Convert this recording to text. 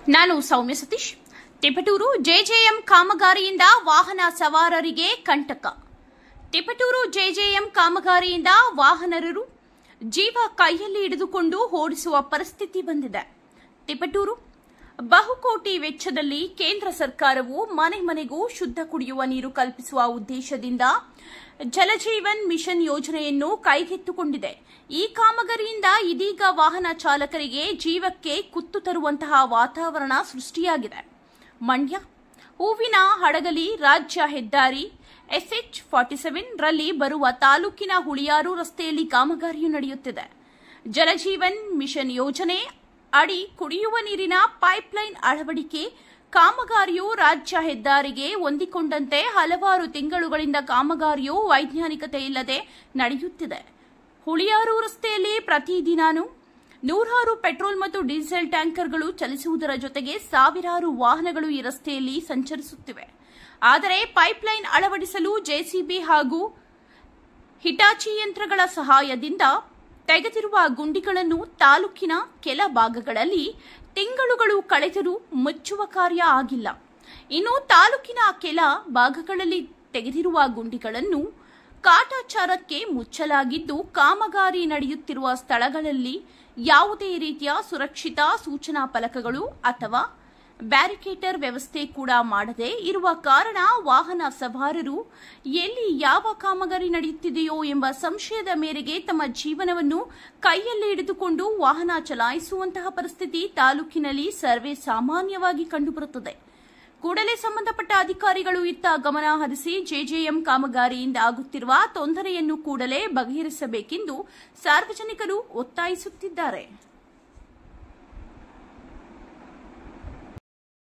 ನಾನು ಸೌಮ್ಯ ಸತೀಶ್. ತಿಪಟೂರು ಜೆಜೆಎಂ ಕಾಮಗಾರಿಯಿಂದ ವಾಹನ ಸವಾರರಿಗೆ ಕಂಟಕ. ತಿಪಟೂರು ಜೆಜೆಎಂ ಕಾಮಗಾರಿಯಿಂದ ವಾಹನರು ಜೀವ ಕೈಯಲ್ಲಿ ಹಿಡಿದುಕೊಂಡು ಓಡಿಸುವ ಪರಿಸ್ಥಿತಿ ಬಂದಿದೆ. ತಿಪಟೂರು ಬಹುಕೋಟಿ ವೆಚ್ಚದಲ್ಲಿ ಕೇಂದ್ರ ಸರ್ಕಾರವು ಮನೆ ಮನೆಗೂ ಶುದ್ಧ ಕುಡಿಯುವ ನೀರು ಕಲ್ಪಿಸುವ ಉದ್ದೇಶದಿಂದ ಜಲಜೀವನ್ ಮಿಷನ್ ಯೋಜನೆಯನ್ನು ಕೈಗೆತ್ತಿಕೊಂಡಿದೆ. ಈ ಕಾಮಗಾರಿಯಿಂದ ಇದೀಗ ವಾಹನ ಚಾಲಕರಿಗೆ ಜೀವಕ್ಕೆ ಕುತ್ತು ತರುವಂತಹ ವಾತಾವರಣ ಸೃಷ್ಟಿಯಾಗಿದೆ. ಮಂಡ್ಯ ಹೂವಿನ ಹಡಗಲಿ ರಾಜ್ಯ ಹೆದ್ದಾರಿ SH47 ರಲ್ಲಿ ಬರುವ ತಾಲೂಕಿನ ಹುಳಿಯಾರು ರಸ್ತೆಯಲ್ಲಿ ಕಾಮಗಾರಿಯು ನಡೆಯುತ್ತಿದೆ. ಜಲಜೀವನ್ ಮಿಷನ್ ಯೋಜನೆ ಅಡಿ ಕುಡಿಯುವ ನೀರಿನ ಪೈಪ್ಲೈನ್ ಅಳವಡಿಕೆ ಕಾಮಗಾರಿಯು ರಾಜ್ಯ ಹೆದ್ದಾರಿಗೆ ಹೊಂದಿಕೊಂಡಂತೆ ಹಲವಾರು ತಿಂಗಳುಗಳಿಂದ ಕಾಮಗಾರಿಯು ವೈಜ್ಞಾನಿಕತೆ ಇಲ್ಲದೆ ನಡೆಯುತ್ತಿದೆ. ಹುಳಿಯಾರು ರಸ್ತೆಯಲ್ಲಿ ಪ್ರತಿದಿನಾನು ನೂರಾರು ಪೆಟ್ರೋಲ್ ಮತ್ತು ಡೀಸೆಲ್ ಟ್ಯಾಂಕರ್ಗಳು ಚಲಿಸುವುದರ ಜೊತೆಗೆ ಸಾವಿರಾರು ವಾಹನಗಳು ಈ ರಸ್ತೆಯಲ್ಲಿ ಸಂಚರಿಸುತ್ತಿವೆ. ಆದರೆ ಪೈಪ್ಲೈನ್ ಅಳವಡಿಸಲು ಜೆಸಿಬಿ ಹಾಗೂ ಹಿಟಾಚಿ ಯಂತ್ರಗಳ ಸಹಾಯದಿಂದ ತೆಗೆದಿರುವ ಗುಂಡಿಗಳನ್ನು ತಾಲೂಕಿನ ಕೆಲ ಭಾಗಗಳಲ್ಲಿ ತಿಂಗಳುಗಳು ಕಳೆದರೂ ಮುಚ್ಚುವ ಕಾರ್ಯ ಆಗಿಲ್ಲ. ಇನ್ನು ತಾಲೂಕಿನ ಕೆಲ ಭಾಗಗಳಲ್ಲಿ ತೆಗೆದಿರುವ ಗುಂಡಿಗಳನ್ನು ಕಾಟಾಚಾರಕ್ಕೆ ಮುಚ್ಚಲಾಗಿದ್ದು, ಕಾಮಗಾರಿ ನಡೆಯುತ್ತಿರುವ ಸ್ಥಳಗಳಲ್ಲಿ ಯಾವುದೇ ರೀತಿಯ ಸುರಕ್ಷಿತ ಸೂಚನಾ ಫಲಕಗಳು ಅಥವಾ ಬ್ಯಾರಿಕೇಟರ್ ವ್ಯವಸ್ಥೆ ಕೂಡ ಮಾಡದೇ ಇರುವ ಕಾರಣ ವಾಹನ ಸವಾರರು ಎಲ್ಲಿ ಯಾವ ಕಾಮಗಾರಿ ನಡೆಯುತ್ತಿದೆಯೋ ಎಂಬ ಸಂಶಯದ ಮೇರೆಗೆ ತಮ್ಮ ಜೀವನವನ್ನು ಕೈಯಲ್ಲಿ ಹಿಡಿದುಕೊಂಡು ವಾಹನ ಚಲಾಯಿಸುವಂತಹ ಪರಿಸ್ಥಿತಿ ತಾಲೂಕಿನಲ್ಲಿ ಸರ್ವೇ ಸಾಮಾನ್ಯವಾಗಿ ಕಂಡುಬರುತ್ತದೆ. ಕೂಡಲೇ ಸಂಬಂಧಪಟ್ಟ ಅಧಿಕಾರಿಗಳು ಇತ್ತ ಗಮನ ಹರಿಸಿ ಜೆಜೆಎಂ ಕಾಮಗಾರಿಯಿಂದ ಆಗುತ್ತಿರುವ ತೊಂದರೆಯನ್ನು ಕೂಡಲೇ ಬಗೆಹರಿಸಬೇಕೆಂದು ಸಾರ್ವಜನಿಕರು ಒತ್ತಾಯಿಸುತ್ತಿದ್ದಾರೆ.